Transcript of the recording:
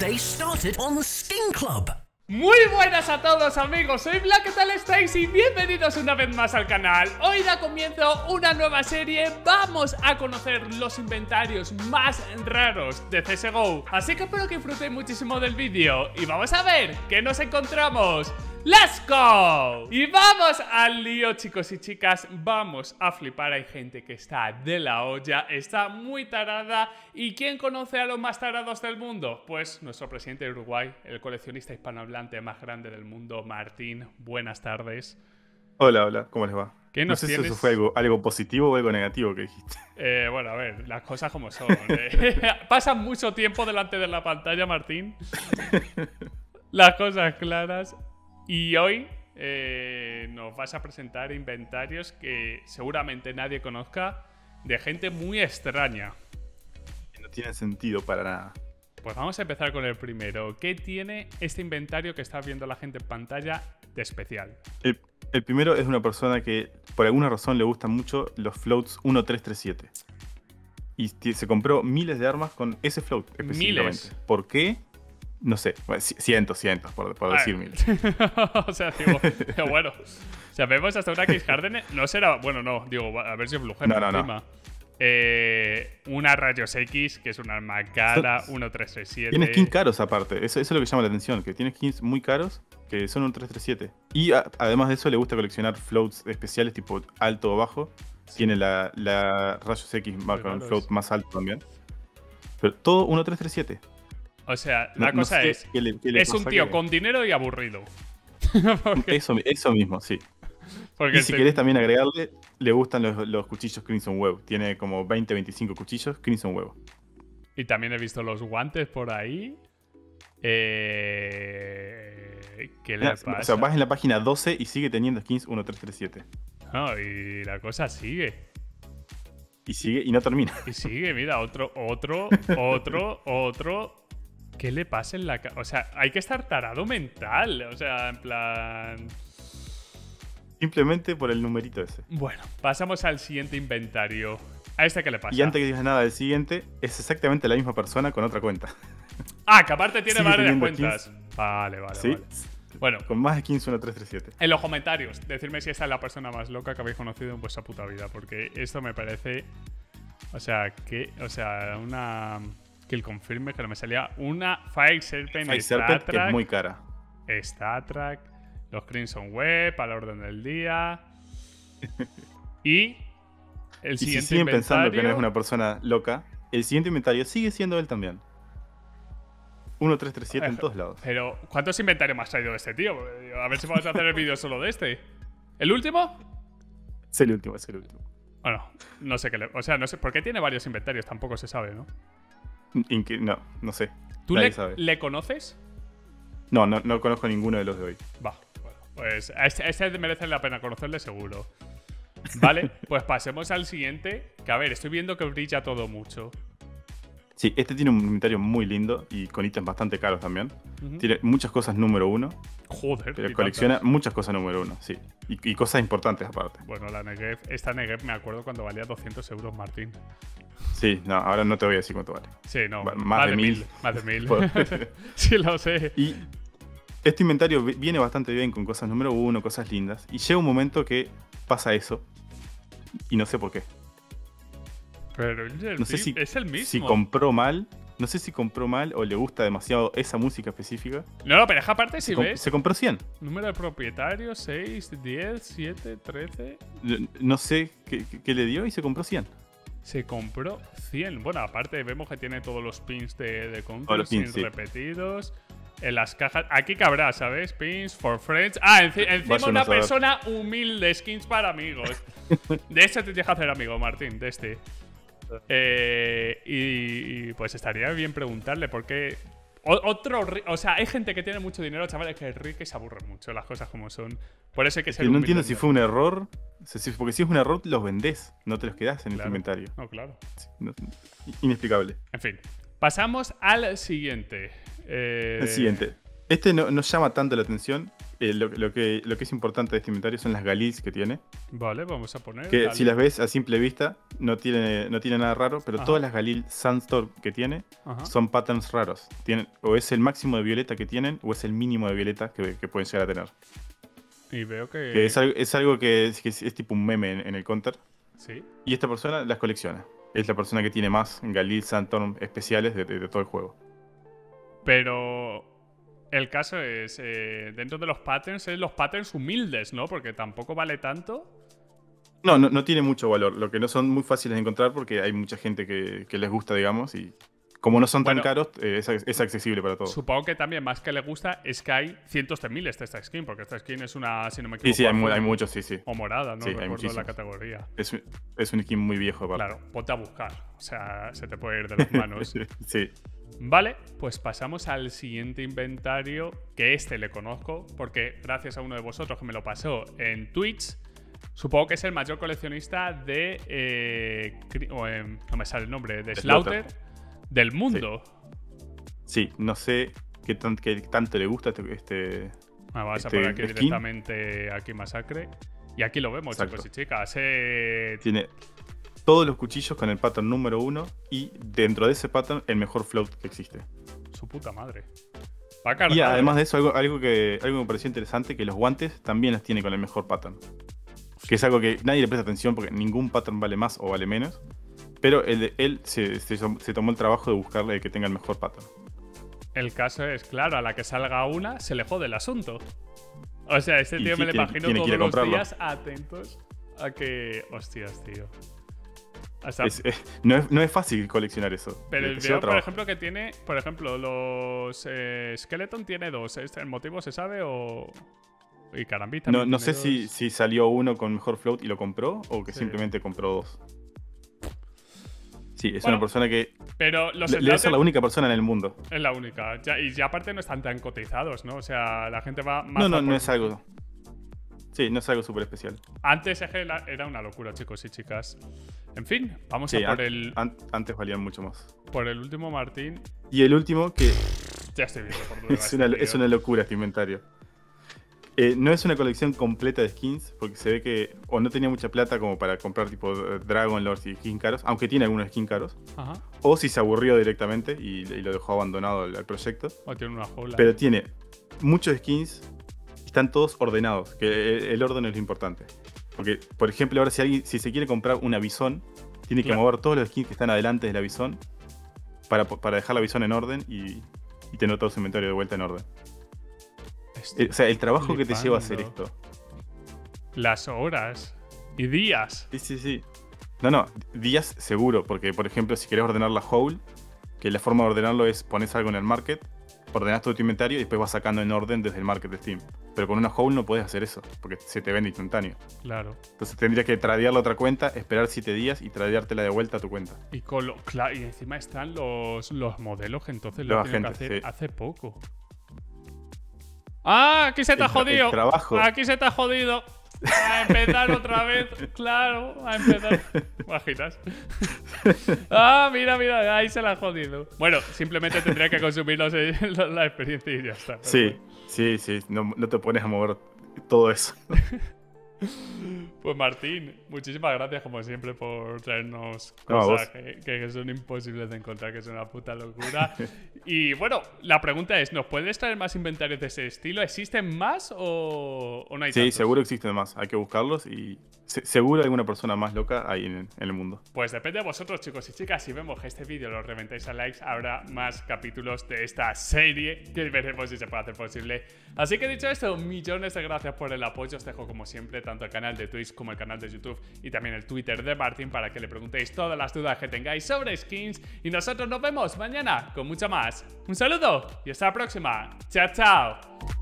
day started on Skin Club. Muy buenas a todos amigos, soy Black, ¿qué tal estáis? Y bienvenidos una vez más al canal. Hoy da comienzo una nueva serie, vamos a conocer los inventarios más raros de CSGO. Así que espero que disfrutéis muchísimo del vídeo y vamos a ver qué nos encontramos. ¡Let's go! Y vamos al lío, chicos y chicas, vamos a flipar. Hay gente que está de la olla, está muy tarada. ¿Y quién conoce a los más tarados del mundo? Pues nuestro presidente de Uruguay, el coleccionista hispanohablante más grande del mundo, Martín. Buenas tardes. Hola, hola, ¿cómo les va? ¿Qué nos no sé tienes? si eso fue algo positivo o algo negativo que dijiste. Bueno, a ver, las cosas como son. Pasan mucho tiempo delante de la pantalla, Martín. Las cosas claras. Y hoy nos vas a presentar inventarios que seguramente nadie conozca de gente muy extraña. No tiene sentido para nada. Pues vamos a empezar con el primero. ¿Qué tiene este inventario que está viendo la gente en pantalla de especial? El primero es una persona que por alguna razón le gustan mucho los floats 1337. Y se compró miles de armas con ese float específicamente. ¿Miles? ¿Por qué? No sé, bueno, cientos, por decir mil. O sea, digo, bueno. O sea, vemos hasta una Case Harden. No será. Bueno, no, digo, a ver si es Blue Gem encima. Una Rayos X, que es un arma cara, 1337. Tiene skins caros aparte, eso es lo que llama la atención, que tiene skins muy caros que son 1337. Y además de eso le gusta coleccionar floats especiales tipo alto o bajo. Sí. Tiene la Rayos X con un float más alto también. Pero todo 1337. O sea, la cosa es, es un tío con dinero y aburrido. Eso mismo, sí. Porque y si querés también agregarle, le gustan los cuchillos Crimson Web. Tiene como 20-25 cuchillos Crimson Web. Y también he visto los guantes por ahí. ¿Qué le pasa? O sea, vas en la página 12 y sigue teniendo skins 1337. No, y la cosa sigue. Y sigue y no termina. Y sigue, mira, otro. ¿Qué le pasa en la cara? O sea, hay que estar tarado mental. O sea, en plan... Simplemente por el numerito ese. Bueno, pasamos al siguiente inventario. ¿A este qué le pasa? Y antes que digas nada del siguiente, es exactamente la misma persona con otra cuenta. Ah, que aparte tiene Sigue varias cuentas. Skins. Vale. ¿Sí? Bueno, con más skins 1337. En los comentarios, decidme si esta es la persona más loca que habéis conocido en vuestra puta vida. Porque esto me parece... O sea, una... Kill confirme que no me salía. Una Fire Serpent que es muy cara. Star Trek, los Crimson Web, a la orden del día. Y el siguiente si siguen inventario... pensando que no es una persona loca, el siguiente inventario sigue siendo él también. 1337 en todos lados. Pero, ¿cuántos inventarios más ha traído este tío? A ver si vamos a hacer el vídeo solo de este. ¿El último? Es el último. Bueno, no sé qué le... O sea, no sé... ¿Por qué tiene varios inventarios? Tampoco se sabe, ¿no? No sé. ¿Tú le conoces? No conozco ninguno de los de hoy. Va, bueno, pues a este merece la pena conocerle seguro. Vale, pues pasemos al siguiente. Que a ver, estoy viendo que brilla todo mucho. Sí, este tiene un inventario muy lindo y con ítems bastante caros también. Tiene muchas cosas número 1. Joder. Pero colecciona muchas cosas número 1, sí. Y cosas importantes aparte. Bueno, esta Negev me acuerdo cuando valía 200 euros, Martín. Sí, no, ahora no te voy a decir cuánto vale. Sí, no, más de 1000. Más de 1000. Sí, lo sé. Y este inventario viene bastante bien con cosas número 1, cosas lindas. Y llega un momento que pasa eso. Y no sé por qué. Pero no sé es el mismo. Si compró mal. No sé si compró mal o le gusta demasiado esa música específica. No, pero es que aparte si ves... Se compró 100. Número de propietarios, 6, 10, 7, 13... No sé qué le dio y se compró 100. Se compró 100. Bueno, aparte vemos que tiene todos los pins de Counter, los pins, pins repetidos. En las cajas... Aquí cabrá, ¿sabes? Pins for friends. Ah, encima una persona humilde. Skins para amigos. De este te tienes que hacer amigo, Martín. De este. Y pues estaría bien preguntarle por qué... O sea, hay gente que tiene mucho dinero, chavales, que es rica y se aburre mucho, las cosas como son. Por eso hay que ser no entiendo si fue un error. Porque si es un error, los vendés. No te los quedás en el inventario. No, claro. Inexplicable. En fin. Pasamos al siguiente. El siguiente. Este no llama tanto la atención. lo que es importante de este inventario son las galils que tiene. Vale, vamos a poner. Que si las ves a simple vista, no tiene nada raro, pero Ajá. todas las Galil Sandstorm que tiene Ajá. son patterns raros. O es el máximo de violeta que tienen, o es el mínimo de violeta que pueden llegar a tener. Y veo que. Que es algo que es tipo un meme en el counter. Sí. Y esta persona las colecciona. Es la persona que tiene más Galil Sandstorm especiales de todo el juego. Pero. El caso es, dentro de los patterns humildes, ¿no? Porque tampoco vale tanto. No tiene mucho valor. Lo que no son muy fáciles de encontrar porque hay mucha gente que les gusta, digamos. Y como no son tan caros, es accesible para todos. Supongo que también más que le gusta es que hay cientos de miles de esta skin. Porque esta skin es una, si no me equivoco, Sí, hay azul muchos, sí. o morada, no Sí, hay recuerdo la muchísimos. categoría. Es un skin muy viejo, aparte. Claro, ponte a buscar. O sea, se te puede ir de las manos. Sí. Vale, pues pasamos al siguiente inventario, que este le conozco, porque gracias a uno de vosotros que me lo pasó en Twitch, supongo que es el mayor coleccionista de... no me sale el nombre, de Slaughter del mundo. Sí, no sé qué tanto le gusta este Vas a poner aquí skin. directamente aquí Masacre. Y aquí lo vemos, Exacto. chicos y chicas. Tiene todos los cuchillos con el pattern número 1 y dentro de ese pattern el mejor float que existe. Su puta madre. Va cargado, Y además de eso, algo que me pareció interesante, que los guantes también los tiene con el mejor pattern. Que es algo que nadie le presta atención porque ningún pattern vale más o vale menos. Pero él se tomó el trabajo de buscarle que tenga el mejor pattern. El caso es, claro, a la que salga una, se le jode el asunto. O sea, este Y tío sí, me lo tiene imagino que ir a todos los comprarlo. días atentos a que... Hostias, tío. Hasta... No es fácil coleccionar eso. Pero Te veo, lleva por trabajo. ejemplo, que tiene... Por ejemplo, los Skeleton tiene 2. ¿El motivo se sabe o...? Y Carambit también No tiene sé 2. si salió uno con mejor float y lo compró o que Sí. simplemente compró 2. Sí, es Bueno, una persona que Pero los debe ser Slaughter la única persona en el mundo. es la única. Y ya aparte no están tan cotizados, ¿no? O sea, la gente va más... No es algo. Sí, no es algo súper especial. Antes era una locura, chicos y chicas. En fin, vamos Sí, a por antes valían mucho más. por el último Martín. Y el último, que Ya estoy viendo por dónde va es este una tío. locura este inventario. No es una colección completa de skins, porque se ve que o no tenía mucha plata como para comprar tipo Dragon Lords y skins caros, aunque tiene algunos skins caros, Ajá. o si se aburrió directamente y lo dejó abandonado al proyecto. O tiene una jaula. Pero tiene muchos skins, están todos ordenados, que el orden es lo importante. Porque, por ejemplo, ahora si se quiere comprar una Bison, tiene que Claro. mover todos los skins que están adelante de la Bison para dejar la Bison en orden y tener todo su inventario de vuelta en orden. Estoy O sea, el trabajo que te lleva a hacer flipando. esto. Las horas y días. Sí. No, días seguro, porque por ejemplo, si querés ordenar la Howl, que la forma de ordenarlo es pones algo en el market, ordenás todo tu inventario y después vas sacando en orden desde el market de Steam. Pero con una Howl no puedes hacer eso, porque se te vende instantáneo. Claro. Entonces tendrías que tradearla a otra cuenta, esperar 7 días y tradeártela de vuelta a tu cuenta. Y y encima están los modelos que entonces Los lo tienen que agentes, hacer sí. hace poco. ¡Ah! Aquí se te ha jodido. El trabajo. Aquí se te ha jodido. A empezar otra vez. Claro, a empezar. ¿Imaginas? Ah, mira, ahí se la ha jodido. Bueno, simplemente tendría que consumir la experiencia y ya está. Sí. No te pones a mover todo eso. Pues Martín, muchísimas gracias como siempre por traernos No, a cosas vos. que son imposibles de encontrar, que es una puta locura. Y bueno, la pregunta es, ¿nos puedes traer más inventarios de ese estilo? ¿Existen más o no hay Sí, tantos? seguro existen más. Hay que buscarlos y seguro alguna persona más loca hay en el mundo. Pues depende de vosotros, chicos y chicas. Si vemos que este vídeo lo reventáis a likes, habrá más capítulos de esta serie que veremos si se puede hacer posible. Así que dicho esto, millones de gracias por el apoyo. Os dejo como siempre tanto el canal de Twitch como el canal de YouTube y también el Twitter de Martín para que le preguntéis todas las dudas que tengáis sobre skins. Y nosotros nos vemos mañana con mucho más. Un saludo y hasta la próxima. Chao, chao.